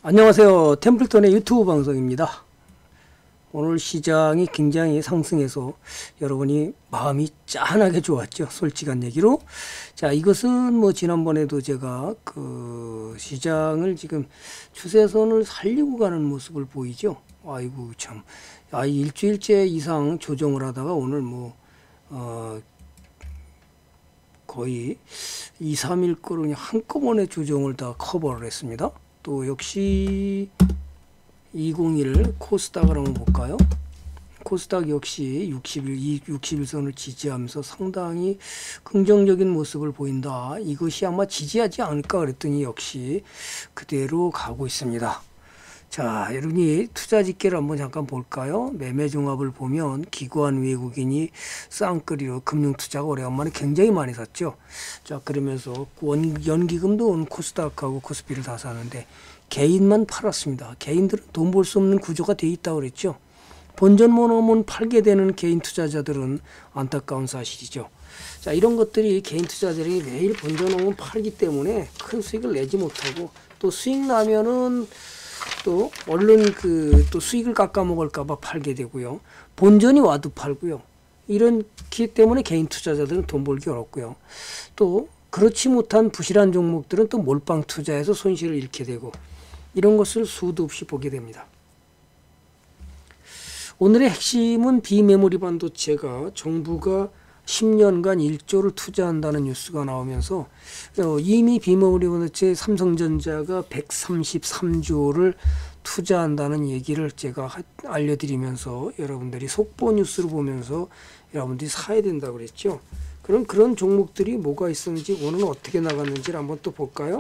안녕하세요. 템플턴의 유튜브 방송입니다. 오늘 시장이 굉장히 상승해서 여러분이 마음이 짠하게 좋았죠. 솔직한 얘기로. 자, 이것은 뭐 지난번에도 제가 그 시장을 지금 추세선을 살리고 가는 모습을 보이죠. 아이고 참. 일주일째 이상 조정을 하다가 오늘 거의 2, 3일 거로 그냥 한꺼번에 조정을 다 커버를 했습니다. 또 역시 201 코스닥을 한번 볼까요? 코스닥 역시 60일선을 지지하면서 상당히 긍정적인 모습을 보인다. 이것이 아마 지지하지 않을까 그랬더니 역시 그대로 가고 있습니다. 자, 여러분이 투자 집계를 한번 잠깐 볼까요? 매매 종합을 보면 기관 외국인이 쌍끌이로 금융투자가 오래간만에 굉장히 많이 샀죠. 자, 그러면서 연기금도 오늘 코스닥하고 코스피를 다 사는데 개인만 팔았습니다. 개인들은 돈 벌 수 없는 구조가 돼 있다고 그랬죠. 본전만 오면 팔게 되는 개인 투자자들은 안타까운 사실이죠. 자, 이런 것들이 개인 투자자들이 매일 본전 오면 팔기 때문에 큰 수익을 내지 못하고 또 수익 나면은 또 얼른 또 수익을 깎아 먹을까봐 팔게 되고요. 본전이 와도 팔고요. 이렇기 때문에 개인 투자자들은 돈 벌기 어렵고요. 또 그렇지 못한 부실한 종목들은 또 몰빵 투자해서 손실을 잃게 되고 이런 것을 수도 없이 보게 됩니다. 오늘의 핵심은 비메모리 반도체가 정부가 10년간 1조를 투자한다는 뉴스가 나오면서 이미 비메모리 반도체 삼성전자가 133조를 투자한다는 얘기를 제가 알려드리면서 여러분들이 속보 뉴스를 보면서 여러분들이 사야 된다고 그랬죠. 그럼 그런 종목들이 뭐가 있었는지 오늘은 어떻게 나갔는지를 한번 또 볼까요?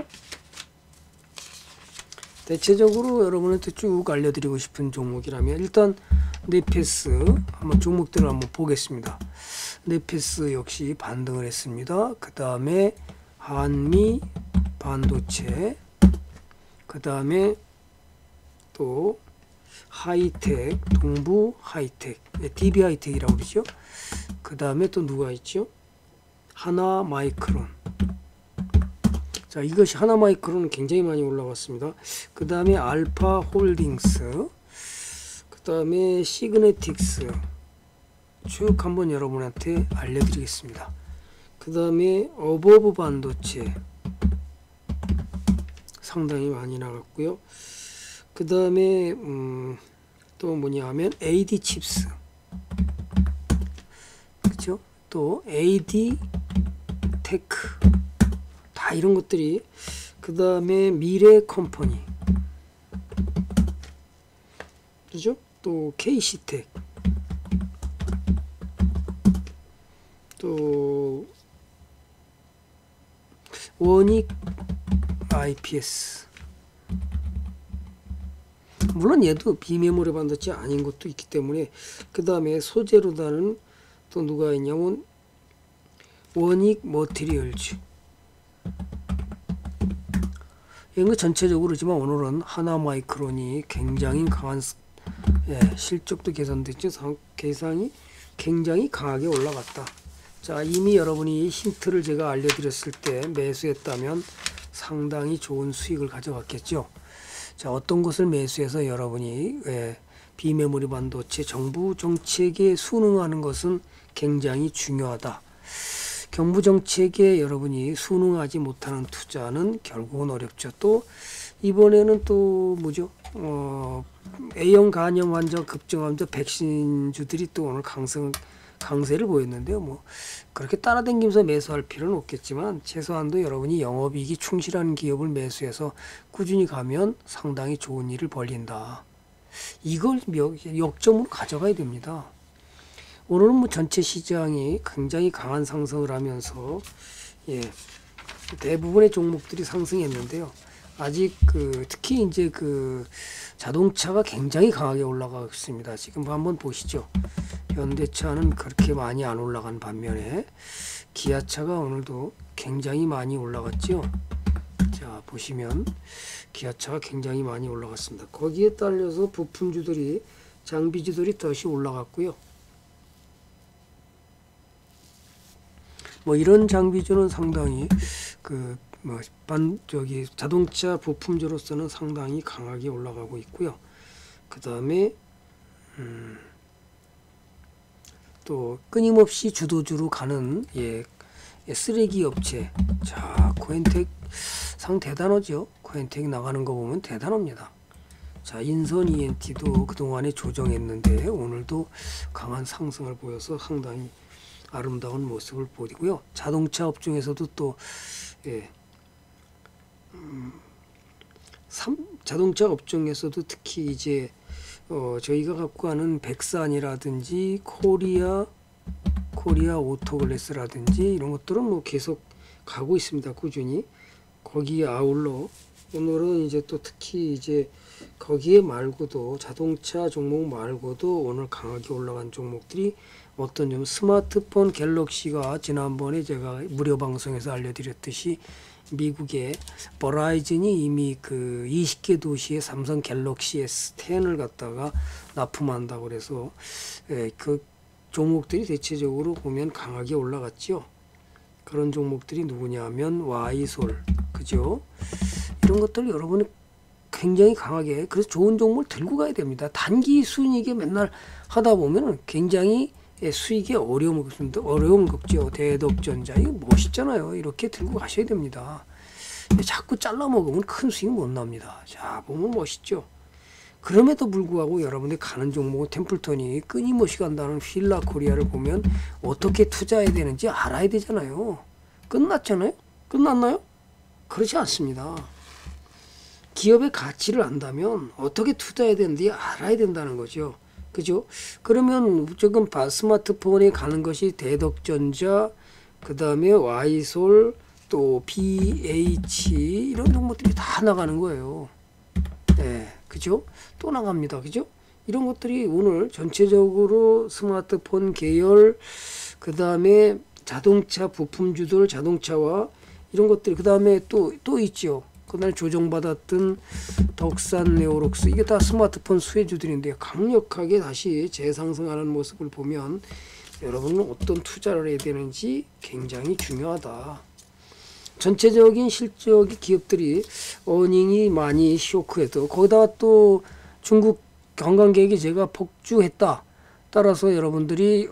대체적으로 여러분한테 쭉 알려드리고 싶은 종목이라면 일단 네페스 한번 종목들을 한번 보겠습니다. 네페스 역시 반등을 했습니다. 그 다음에 한미 반도체, 그 다음에 또 하이텍, 동부 하이텍, DB 하이텍이라고 그러죠. 그 다음에 또 누가 있죠? 하나 마이크론. 자, 이것이 하나 마이크론은 굉장히 많이 올라갔습니다. 그 다음에 알파 홀딩스, 그 다음에 시그네틱스 쭉 한번 여러분한테 알려드리겠습니다. 그 다음에 어버브 반도체 상당히 많이 나갔고요. 그 다음에 또 뭐냐 하면 AD 칩스, 그쵸? 또 AD 테크, 다 이런 것들이. 그 다음에 미래 컴퍼니, 그죠? 또 KC텍, 또 원익 IPS, 물론 얘도 비메모리 반도체 아닌 것도 있기 때문에. 그 다음에 소재로다는 또 누가 있냐면 원익 머티리얼즈. 이런 거 전체적으로지만 오늘은 하나 마이크론이 굉장히 강한 실적도 개선됐죠. 계산이 굉장히 강하게 올라갔다. 자, 이미 여러분이 힌트를 제가 알려드렸을 때 매수했다면 상당히 좋은 수익을 가져갔겠죠. 자, 어떤 것을 매수해서 여러분이 비메모리 반도체 정부 정책에 순응하는 것은 굉장히 중요하다. 정부 정책에 여러분이 순응하지 못하는 투자는 결국은 어렵죠. 또 이번에는 또 뭐죠? A형 간염 환자, 급증 환자, 백신주들이 또 오늘 강세를 보였는데요. 뭐 그렇게 따라다니면서 매수할 필요는 없겠지만 최소한도 여러분이 영업이익이 충실한 기업을 매수해서 꾸준히 가면 상당히 좋은 일을 벌린다. 이걸 역점으로 가져가야 됩니다. 오늘은 뭐 전체 시장이 굉장히 강한 상승을 하면서 대부분의 종목들이 상승했는데요. 아직 특히 이제 자동차가 굉장히 강하게 올라가고 있습니다. 지금 한번 보시죠. 현대차는 그렇게 많이 안 올라간 반면에 기아차가 오늘도 굉장히 많이 올라갔죠. 자, 보시면 기아차가 굉장히 많이 올라갔습니다. 거기에 딸려서 부품주들이, 장비주들이 다시 올라갔고요. 뭐 이런 장비주는 상당히 자동차 부품주로서는 상당히 강하게 올라가고 있고요. 그 다음에 또 끊임없이 주도주로 가는 쓰레기 업체. 자, 코엔텍 상 대단하죠. 코엔텍 나가는 거 보면 대단합니다. 자, 인선 ENT도 그동안에 조정했는데 오늘도 강한 상승을 보여서 상당히 아름다운 모습을 보이고요. 자동차 업종에서도 또 자동차 업종에서도 특히 이제 저희가 갖고 가는 백산이라든지 코리아 오토글래스라든지 이런 것들은 뭐 계속 가고 있습니다. 꾸준히. 거기에 아울러 오늘은 이제 또 특히 이제 거기에 말고도 자동차 종목 말고도 오늘 강하게 올라간 종목들이 어떤 좀 스마트폰 갤럭시가 지난번에 제가 무료 방송에서 알려드렸듯이 미국의 버라이즌이 이미 그 20개 도시에 삼성 갤럭시 S10을 갖다가 납품한다고 그래서 그 종목들이 대체적으로 보면 강하게 올라갔죠. 그런 종목들이 누구냐면 와이솔, 그죠? 이런 것들 여러분이 굉장히 강하게, 그래서 좋은 종목을 들고 가야 됩니다. 단기 수익에 맨날 하다 보면 굉장히 수익에 어려움을 겪죠. 대덕전자 이거 멋있잖아요. 이렇게 들고 가셔야 됩니다. 자꾸 잘라 먹으면 큰 수익 못 납니다. 자, 보면 멋있죠. 그럼에도 불구하고 여러분들이 가는 종목은 템플턴이 끊임없이 간다는 휠라코리아를 보면 어떻게 투자해야 되는지 알아야 되잖아요. 끝났잖아요. 끝났나요? 그렇지 않습니다. 기업의 가치를 안다면 어떻게 투자해야 되는지 알아야 된다는 거죠. 그죠? 그러면 지금 스마트폰에 가는 것이 대덕전자, 그 다음에 와이솔, 또 BH 이런 종목들이 다 나가는 거예요. 네, 그죠? 또 나갑니다. 그죠? 이런 것들이 오늘 전체적으로 스마트폰 계열, 그 다음에 자동차 부품주들, 자동차와 이런 것들, 그 다음에 또 있죠. 그날 조정받았던 덕산 네오록스, 이게 다 스마트폰 수혜주들인데 강력하게 다시 재상승하는 모습을 보면 여러분은 어떤 투자를 해야 되는지 굉장히 중요하다. 전체적인 실적의 기업들이 어닝이 많이 쇼크해도 거기다가 또 중국 관광객이 제가 폭주했다. 따라서 여러분들이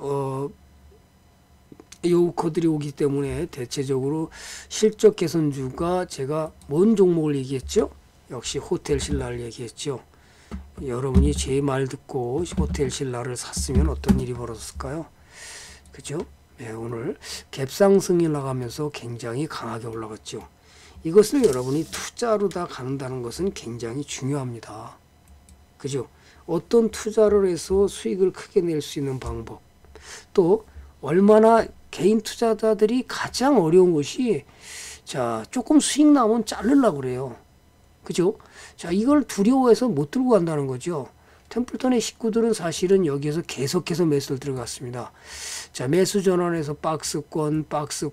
요커들이 오기 때문에 대체적으로 실적 개선주가 제가 뭔 종목을 얘기했죠? 역시 호텔 신라를 얘기했죠. 여러분이 제 말 듣고 호텔 신라를 샀으면 어떤 일이 벌어졌을까요? 그죠? 네, 오늘 갭상승이 나가면서 굉장히 강하게 올라갔죠. 이것을 여러분이 투자로 다 가는다는 것은 굉장히 중요합니다. 그죠? 어떤 투자를 해서 수익을 크게 낼 수 있는 방법, 또 얼마나 개인 투자자들이 가장 어려운 것이, 자, 조금 수익 나오면 자르려고 그래요. 그죠? 자, 이걸 두려워해서 못 들고 간다는 거죠. 템플턴의 식구들은 사실은 여기에서 계속해서 매수를 들어갔습니다. 자, 매수 전환해서 박스권,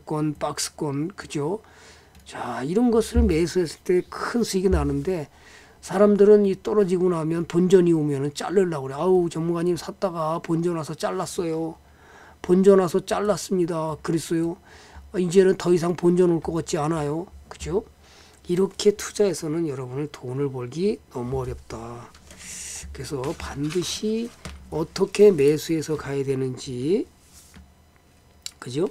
그죠? 자, 이런 것을 매수했을 때 큰 수익이 나는데, 사람들은 이 떨어지고 나면 본전이 오면은 자르려고 그래. 아우, 전문가님 샀다가 본전 와서 잘랐어요. 본전 와서 잘랐습니다. 그랬어요. 이제는 더 이상 본전 올 것 같지 않아요. 그죠? 이렇게 투자해서는 여러분을 돈을 벌기 너무 어렵다. 그래서 반드시 어떻게 매수해서 가야 되는지, 그죠?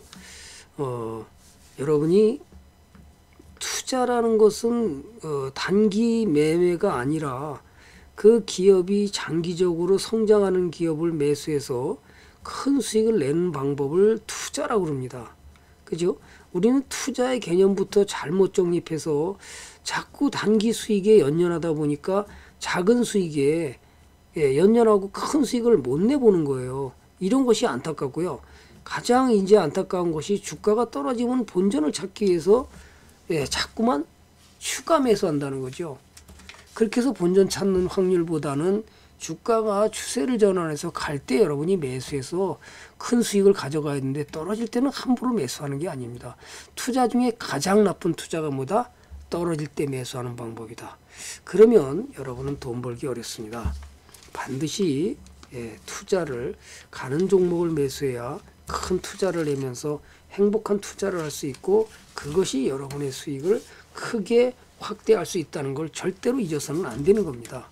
여러분이 투자라는 것은 단기 매매가 아니라 그 기업이 장기적으로 성장하는 기업을 매수해서 큰 수익을 내는 방법을 투자라고 그럽니다. 그죠? 우리는 투자의 개념부터 잘못 정립해서 자꾸 단기 수익에 연연하다 보니까 작은 수익에 연연하고 큰 수익을 못 내보는 거예요. 이런 것이 안타깝고요. 가장 이제 안타까운 것이 주가가 떨어지면 본전을 찾기 위해서 자꾸만 추가 매수한다는 거죠. 그렇게 해서 본전 찾는 확률보다는 주가가 추세를 전환해서 갈 때 여러분이 매수해서 큰 수익을 가져가야 되는데, 떨어질 때는 함부로 매수하는 게 아닙니다. 투자 중에 가장 나쁜 투자가 뭐다? 떨어질 때 매수하는 방법이다. 그러면 여러분은 돈 벌기 어렵습니다. 반드시 투자를 가는 종목을 매수해야 큰 투자를 내면서 행복한 투자를 할 수 있고 그것이 여러분의 수익을 크게 확대할 수 있다는 걸 절대로 잊어서는 안 되는 겁니다.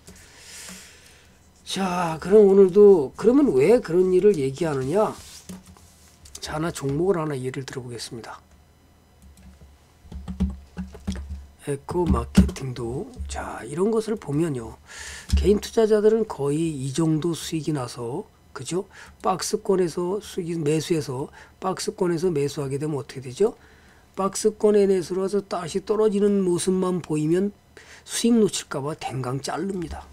자, 그럼 오늘도 그러면 왜 그런 일을 얘기하느냐? 자, 하나 종목을 하나 예를 들어보겠습니다. 에코 마케팅도 자, 이런 것을 보면요, 개인 투자자들은 거의 이 정도 수익이 나서, 그죠? 박스권에서 수익 매수해서 박스권에서 매수하게 되면 어떻게 되죠? 박스권에 매수라서 다시 떨어지는 모습만 보이면 수익 놓칠까봐 댕강 자릅니다.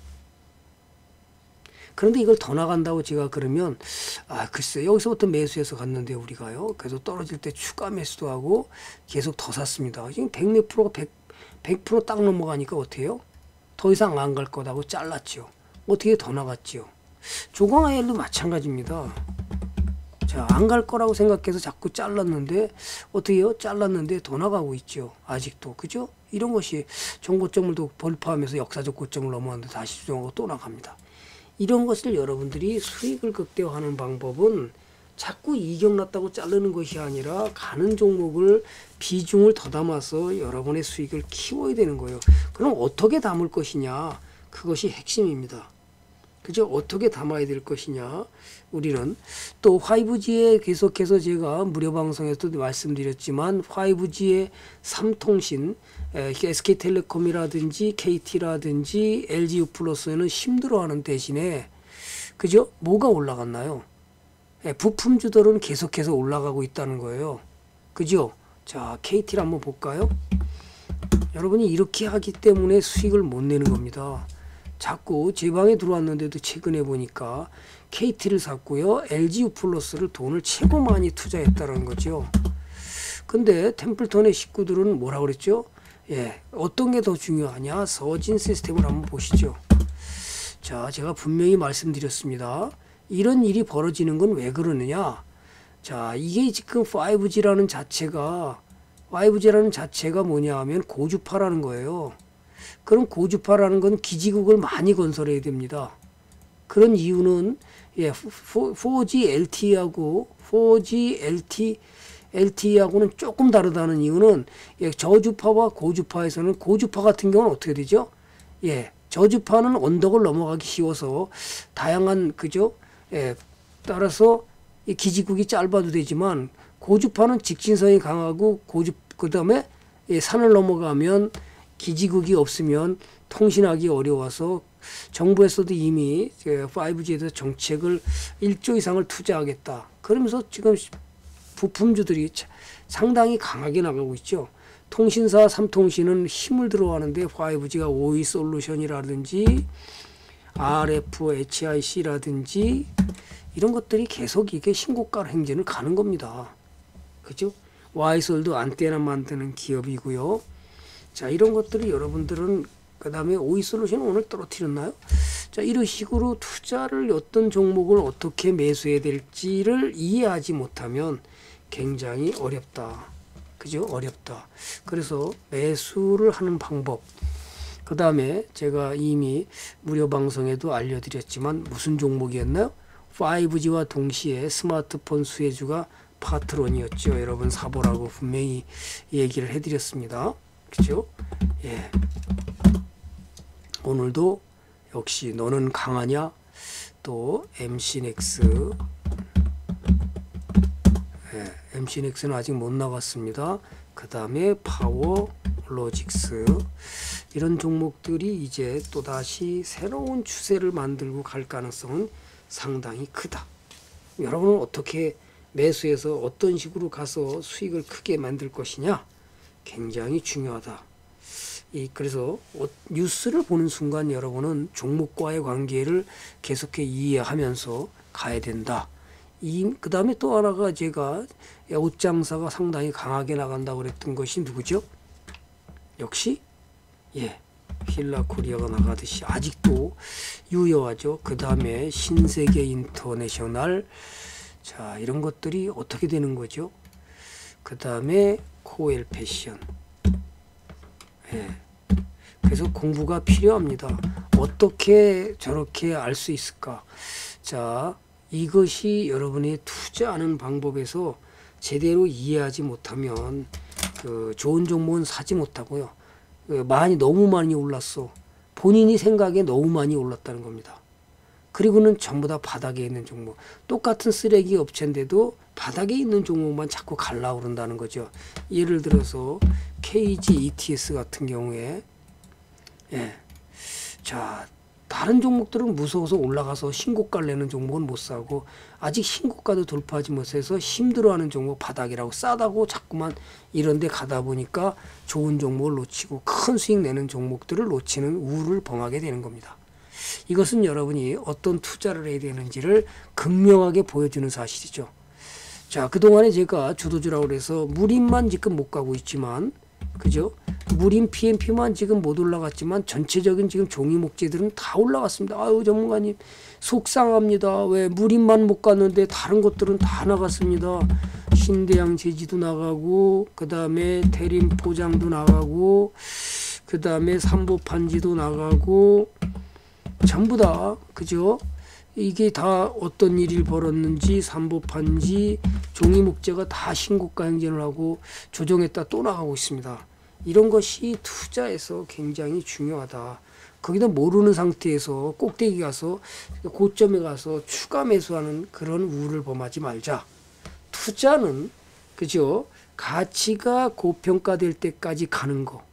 그런데 이걸 더 나간다고 제가 그러면, 아, 글쎄, 여기서부터 매수해서 갔는데 우리가요, 계속 떨어질 때 추가 매수도 하고 계속 더 샀습니다. 지금 100몇 프로가 100% 딱 넘어가니까 어떻게 해요? 더 이상 안 갈 거다고 잘랐죠. 어떻게 더 나갔죠? 조광아일도 마찬가지입니다. 자, 안 갈 거라고 생각해서 자꾸 잘랐는데 어떻게 해요? 잘랐는데 더 나가고 있죠. 아직도. 그죠? 이런 것이 전고점을 또 돌파하면서 역사적 고점을 넘어왔는데 다시 수정하고 또 나갑니다. 이런 것을 여러분들이 수익을 극대화하는 방법은 자꾸 이격 났다고 자르는 것이 아니라 가는 종목을 비중을 더 담아서 여러분의 수익을 키워야 되는 거예요. 그럼 어떻게 담을 것이냐? 그것이 핵심입니다. 그죠? 어떻게 담아야 될 것이냐? 우리는 또 5G에 계속해서 제가 무료 방송에서도 말씀드렸지만 5G의 3통신, SK텔레콤이라든지 KT라든지 LGU+는 힘들어하는 대신에, 그죠? 뭐가 올라갔나요? 부품주들은 계속해서 올라가고 있다는 거예요. 그죠? 자, KT를 한번 볼까요? 여러분이 이렇게 하기 때문에 수익을 못 내는 겁니다. 자꾸 제 방에 들어왔는데도 최근에 보니까 KT를 샀고요, LGU+를 돈을 최고 많이 투자했다는 거죠. 근데 템플턴의 식구들은 뭐라 그랬죠? 예, 어떤 게 더 중요하냐? 서진 시스템을 한번 보시죠. 자, 제가 분명히 말씀드렸습니다. 이런 일이 벌어지는 건 왜 그러느냐? 자, 이게 지금 5G라는 자체가 뭐냐 하면 고주파라는 거예요. 그럼 고주파라는 건 기지국을 많이 건설해야 됩니다. 그런 이유는 4G LTE하고는 조금 다르다는 이유는 저주파와 고주파에서는 고주파 같은 경우는 어떻게 되죠? 저주파는 언덕을 넘어가기 쉬워서 다양한, 그죠? 따라서 이 기지국이 짧아도 되지만 고주파는 직진성이 강하고 그다음에 산을 넘어가면 기지국이 없으면 통신하기 어려워서 정부에서도 이미 5G에 대해서 정책을 1조 이상을 투자하겠다. 그러면서 지금 부품주들이 상당히 강하게 나가고 있죠. 통신사 3통신은 힘을 들어가는데 5G가 오이 솔루션이라든지 RF, HIC라든지 이런 것들이 계속 이게 신고가 행진을 가는 겁니다. 그죠? 와이솔도 안테나 만드는 기업이고요. 자, 이런 것들이 여러분들은, 그 다음에 오이솔루션 오늘 떨어뜨렸나요? 자, 이런 식으로 투자를 어떤 종목을 어떻게 매수해야 될지를 이해하지 못하면 굉장히 어렵다. 그죠? 어렵다. 그래서 매수를 하는 방법, 그 다음에 제가 이미 무료 방송에도 알려드렸지만 무슨 종목이었나요? 5G와 동시에 스마트폰 수혜주가 파트론이었죠. 여러분 사보라고 분명히 얘기를 해드렸습니다. 그죠? 예. 오늘도 역시 너는 강하냐? 또 MC넥스, MC넥스는 아직 못 나갔습니다. 그 다음에 파워로직스, 이런 종목들이 이제 또다시 새로운 추세를 만들고 갈 가능성은 상당히 크다. 여러분은 어떻게 매수해서 어떤 식으로 가서 수익을 크게 만들 것이냐? 굉장히 중요하다. 그래서 뉴스를 보는 순간 여러분은 종목과의 관계를 계속해 이해하면서 가야 된다. 그 다음에 또 하나가 제가 옷장사가 상당히 강하게 나간다고 그랬던 것이 누구죠? 역시 힐라코리아가 나가듯이 아직도 유효하죠. 그 다음에 신세계 인터내셔널, 자, 이런 것들이 어떻게 되는 거죠? 그 다음에 코엘 패션. 그래서 공부가 필요합니다. 어떻게 저렇게 알 수 있을까? 자, 이것이 여러분이 투자하는 방법에서 제대로 이해하지 못하면 그 좋은 종목은 사지 못하고요. 너무 많이 올랐어. 본인이 생각에 너무 많이 올랐다는 겁니다. 그리고는 전부 다 바닥에 있는 종목. 똑같은 쓰레기 업체인데도 바닥에 있는 종목만 자꾸 가려고 그런다는 거죠. 예를 들어서 KG ETS 같은 경우에 자, 다른 종목들은 무서워서 올라가서 신고가를 내는 종목은 못 사고 아직 신고가도 돌파하지 못해서 힘들어하는 종목 바닥이라고 싸다고 자꾸만 이런 데 가다 보니까 좋은 종목을 놓치고 큰 수익 내는 종목들을 놓치는 우를 범하게 되는 겁니다. 이것은 여러분이 어떤 투자를 해야 되는지를 극명하게 보여주는 사실이죠. 자, 그동안에 제가 주도주라고 그래서 무림만 지금 못 가고 있지만, 그죠? 무림 PMP만 지금 못 올라갔지만 전체적인 지금 종이 목재들은 다 올라갔습니다. 아유, 전문가님 속상합니다. 왜 무림만 못 갔는데 다른 것들은 다 나갔습니다. 신대양 제지도 나가고, 그 다음에 대림 포장도 나가고, 그 다음에 삼보판지도 나가고, 전부 다, 그죠? 이게 다 어떤 일이 벌었는지 삼보판지 종이 목재가 다 신고가 행진을 하고 조정했다 또 나가고 있습니다. 이런 것이 투자에서 굉장히 중요하다. 거기다 모르는 상태에서 꼭대기 가서 고점에 가서 추가 매수하는 그런 우를 범하지 말자. 투자는 그죠? 가치가 고평가될 때까지 가는 거.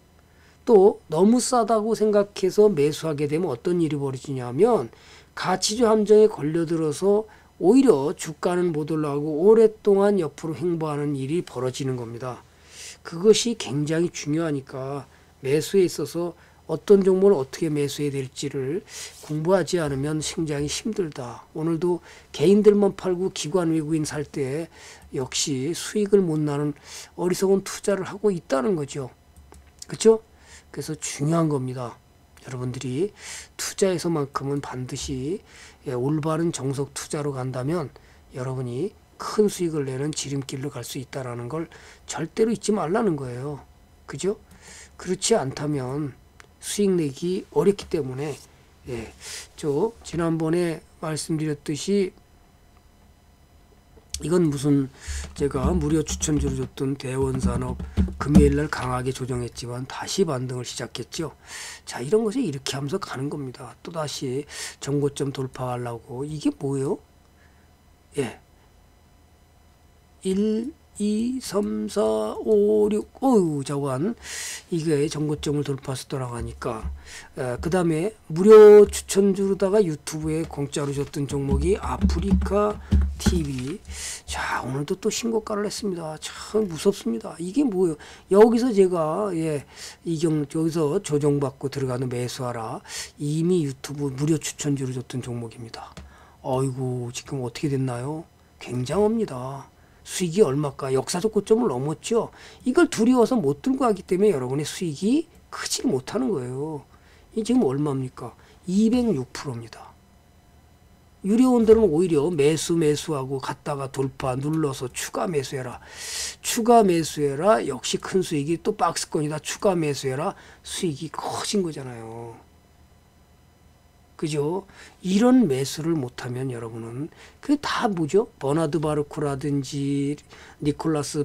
또 너무 싸다고 생각해서 매수하게 되면 어떤 일이 벌어지냐면 가치주 함정에 걸려들어서 오히려 주가는 못 올라가고 오랫동안 옆으로 횡보하는 일이 벌어지는 겁니다. 그것이 굉장히 중요하니까 매수에 있어서 어떤 종목을 어떻게 매수해야 될지를 공부하지 않으면 굉장히 힘들다. 오늘도 개인들만 팔고 기관 외국인 살 때 역시 수익을 못 나는 어리석은 투자를 하고 있다는 거죠. 그렇죠? 그래서 중요한 겁니다. 여러분들이 투자에서만큼은 반드시 올바른 정석 투자로 간다면 여러분이 큰 수익을 내는 지름길로 갈 수 있다는 걸 절대로 잊지 말라는 거예요. 그죠? 그렇지 않다면 수익 내기 어렵기 때문에 저 지난번에 말씀드렸듯이 이건 무슨 제가 무료 추천주를 줬던 대원산업 금요일날 강하게 조정했지만 다시 반등을 시작했죠. 자, 이런 것이 이렇게 하면서 가는 겁니다. 또다시 정고점 돌파하려고. 이게 뭐예요? 1, 2, 3, 4, 5, 6 어휴 저건 이게 정고점을 돌파해서 돌아가니까 그 다음에 무료 추천주로다가 유튜브에 공짜로 줬던 종목이 아프리카 TV. 자, 오늘도 또 신고가를 했습니다. 참 무섭습니다. 이게 뭐예요? 여기서 제가 여기서 조정받고 들어가는 매수하라. 이미 유튜브 무료 추천주로 줬던 종목입니다. 어이구 지금 어떻게 됐나요? 굉장합니다. 수익이 얼마까? 역사적 고점을 넘었죠. 이걸 두려워서 못 들고 가기 때문에 여러분의 수익이 크지 못하는 거예요. 이 지금 얼마입니까? 206%입니다. 유료원들은 오히려 매수하고 갔다가 돌파 눌러서 추가 매수해라. 추가 매수해라. 역시 큰 수익이 또 박스권이다. 추가 매수해라. 수익이 커진 거잖아요. 그죠? 이런 매수를 못하면 여러분은 그게 다 뭐죠? 버나드 바르코라든지 니콜라스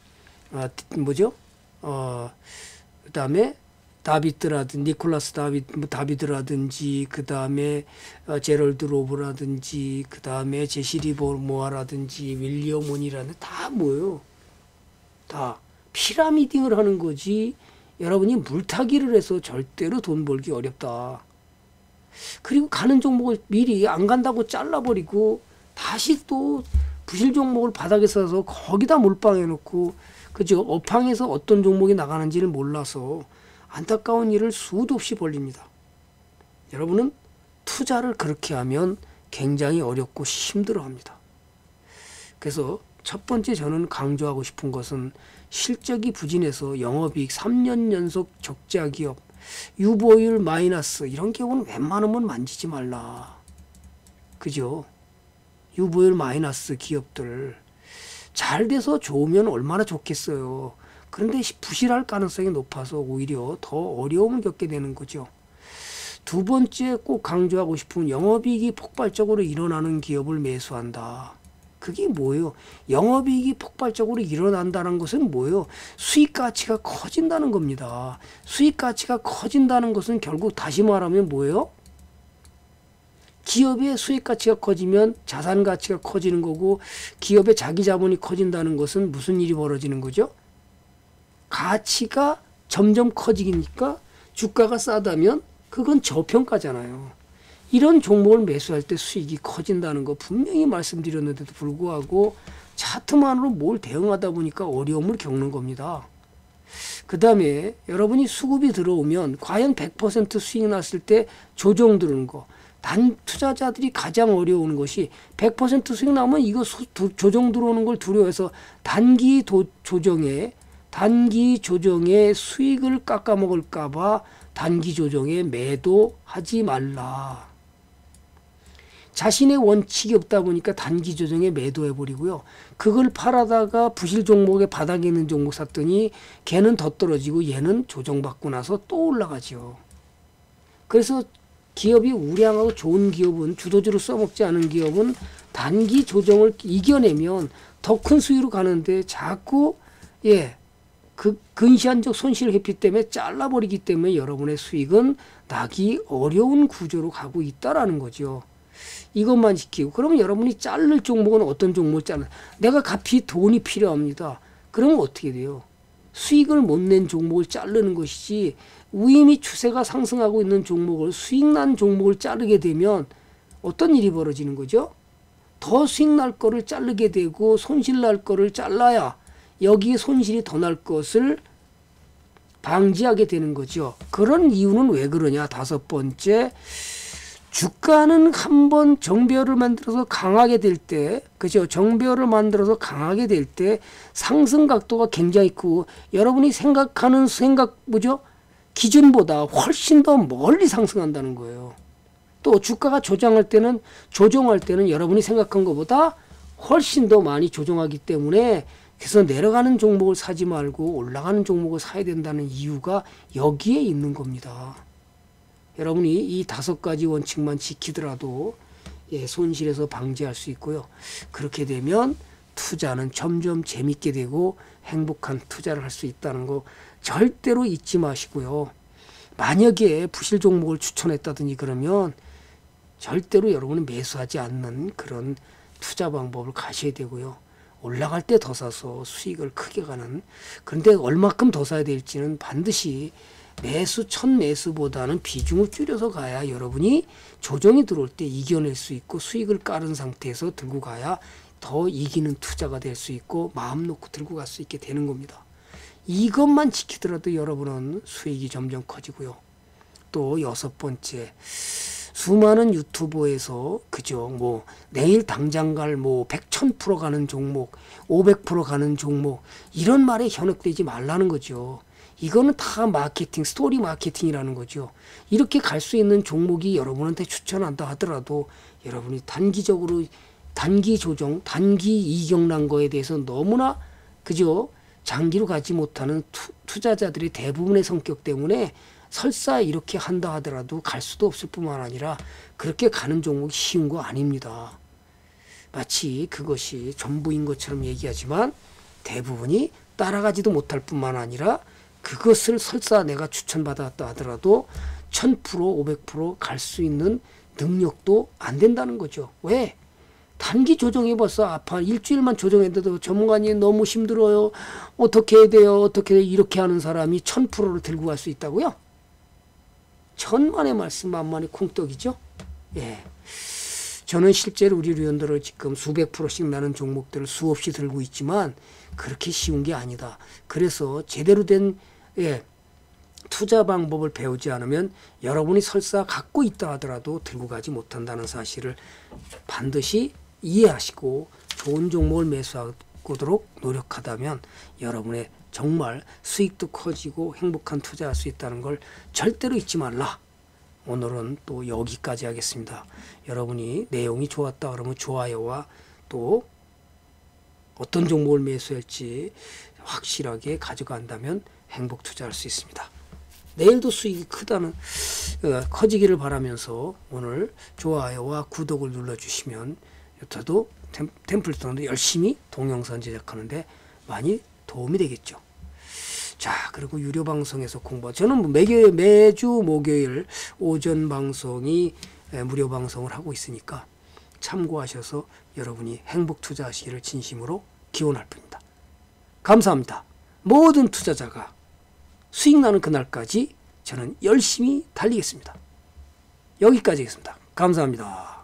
그다음에 니콜라스 다비드라든지 그다음에 제럴드 로브라든지 그다음에 제시리 모아라든지 윌리엄 원이라는 다 뭐예요? 다 피라미딩을 하는 거지. 여러분이 물타기를 해서 절대로 돈 벌기 어렵다. 그리고 가는 종목을 미리 안 간다고 잘라버리고 다시 또 부실 종목을 바닥에 사서 거기다 몰빵해 놓고 그죠? 업황에서 어떤 종목이 나가는지를 몰라서 안타까운 일을 수도 없이 벌립니다. 여러분은 투자를 그렇게 하면 굉장히 어렵고 힘들어합니다. 그래서 첫 번째 저는 강조하고 싶은 것은 실적이 부진해서 영업이익 3년 연속 적자 기업 유보율 마이너스 이런 경우는 웬만하면 만지지 말라. 그죠? 유보율 마이너스 기업들 잘 돼서 좋으면 얼마나 좋겠어요. 그런데 부실할 가능성이 높아서 오히려 더 어려움을 겪게 되는 거죠. 두 번째 꼭 강조하고 싶은 영업이익이 폭발적으로 일어나는 기업을 매수한다. 그게 뭐예요? 영업이익이 폭발적으로 일어난다는 것은 뭐예요? 수익 가치가 커진다는 겁니다. 수익 가치가 커진다는 것은 결국 다시 말하면 뭐예요? 기업의 수익 가치가 커지면 자산 가치가 커지는 거고, 기업의 자기 자본이 커진다는 것은 무슨 일이 벌어지는 거죠? 가치가 점점 커지니까 주가가 싸다면 그건 저평가잖아요. 이런 종목을 매수할 때 수익이 커진다는 거 분명히 말씀드렸는데도 불구하고 차트만으로 뭘 대응하다 보니까 어려움을 겪는 겁니다. 그 다음에 여러분이 수급이 들어오면 과연 100% 수익 났을 때 조정 들어오는 거, 투자자들이 가장 어려운 것이 100% 수익 나면 이거 조정 들어오는 걸 두려워해서 단기 조정에 수익을 깎아먹을까 봐 단기 조정에 매도하지 말라. 자신의 원칙이 없다 보니까 단기 조정에 매도해버리고요. 그걸 팔아다가 부실 종목에 바닥에 있는 종목 샀더니 걔는 더 떨어지고 얘는 조정받고 나서 또 올라가죠. 그래서 기업이 우량하고 좋은 기업은, 주도주로 써먹지 않은 기업은 단기 조정을 이겨내면 더 큰 수익으로 가는데 자꾸 그 근시안적 손실 회피 때문에 잘라버리기 때문에 여러분의 수익은 나기 어려운 구조로 가고 있다라는 거죠. 이것만 지키고, 그러면 여러분이 자를 종목은 어떤 종목을 자르나? 내가 급히 돈이 필요합니다. 그러면 어떻게 돼요? 수익을 못 낸 종목을 자르는 것이지, 우임이 추세가 상승하고 있는 종목을, 수익 난 종목을 자르게 되면 어떤 일이 벌어지는 거죠? 더 수익 날 거를 자르게 되고 손실 날 거를 잘라야 여기에 손실이 더 날 것을 방지하게 되는 거죠. 그런 이유는 왜 그러냐? 5번째, 주가는 한번 정배열을 만들어서 강하게 될 때, 그죠? 정배열을 만들어서 강하게 될 때 상승 각도가 굉장히 크고, 여러분이 생각하는 뭐죠? 기준보다 훨씬 더 멀리 상승한다는 거예요. 또 주가가 조정할 때는 여러분이 생각한 것보다 훨씬 더 많이 조정하기 때문에, 그래서 내려가는 종목을 사지 말고 올라가는 종목을 사야 된다는 이유가 여기에 있는 겁니다. 여러분이 이 5가지 원칙만 지키더라도 손실에서 방지할 수 있고요. 그렇게 되면 투자는 점점 재밌게 되고 행복한 투자를 할 수 있다는 거 절대로 잊지 마시고요. 만약에 부실 종목을 추천했다든지 그러면 절대로 여러분은 매수하지 않는 그런 투자 방법을 가셔야 되고요. 올라갈 때 더 사서 수익을 크게 가는, 그런데 얼마큼 더 사야 될지는 반드시 첫 매수보다는 비중을 줄여서 가야 여러분이 조정이 들어올 때 이겨낼 수 있고, 수익을 깔은 상태에서 들고 가야 더 이기는 투자가 될 수 있고 마음 놓고 들고 갈 수 있게 되는 겁니다. 이것만 지키더라도 여러분은 수익이 점점 커지고요. 또 6번째, 수많은 유튜버에서 그죠, 내일 당장 갈 100, 1000% 가는 종목, 500% 가는 종목, 이런 말에 현혹되지 말라는 거죠. 이거는 다 마케팅, 스토리 마케팅이라는 거죠. 이렇게 갈 수 있는 종목이 여러분한테 추천한다 하더라도 여러분이 단기 조정, 단기 이격 난 거에 대해서 너무나 그죠, 장기로 가지 못하는 투자자들의 대부분의 성격 때문에 설사 이렇게 한다 하더라도 갈 수도 없을 뿐만 아니라 그렇게 가는 종목이 쉬운 거 아닙니다. 마치 그것이 전부인 것처럼 얘기하지만 대부분이 따라가지도 못할 뿐만 아니라 그것을 설사 내가 추천받았다 하더라도 1000%, 500% 갈 수 있는 능력도 안 된다는 거죠. 왜? 단기 조정이 벌써 일주일만 조정했는데도 전문가님 너무 힘들어요. 어떻게 해야 돼요? 이렇게 하는 사람이 1000%를 들고 갈 수 있다고요? 천만의 말씀 만만의 쿵떡이죠. 예. 저는 실제로 우리 회원들을 지금 수백 %씩 나는 종목들을 수없이 들고 있지만 그렇게 쉬운 게 아니다. 그래서 제대로 된 투자 방법을 배우지 않으면 여러분이 설사 갖고 있다 하더라도 들고 가지 못한다는 사실을 반드시 이해하시고 좋은 종목을 매수하도록 노력하다면 여러분의 정말 수익도 커지고 행복한 투자할 수 있다는 걸 절대로 잊지 말라. 오늘은 또 여기까지 하겠습니다. 여러분이 내용이 좋았다 그러면 좋아요와 또 어떤 종목을 매수할지 확실하게 가져간다면 행복 투자할 수 있습니다. 내일도 수익이 커지기를 바라면서 오늘 좋아요와 구독을 눌러주시면 저도 템플스톤도 열심히 동영상 제작하는데 많이 도움이 되겠죠. 자, 그리고 유료 방송에서 저는 뭐 매주 목요일 오전 방송이 무료 방송을 하고 있으니까 참고하셔서 여러분이 행복 투자하시기를 진심으로 기원할 뿐입니다. 감사합니다. 모든 투자자가 수익 나는 그날까지 저는 열심히 달리겠습니다. 여기까지 하겠습니다. 감사합니다.